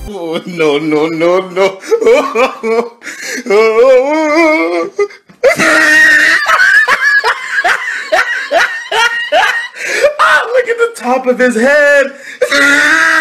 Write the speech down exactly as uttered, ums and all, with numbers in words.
Oh, no, no, no, no. Ah, look at the top of his head.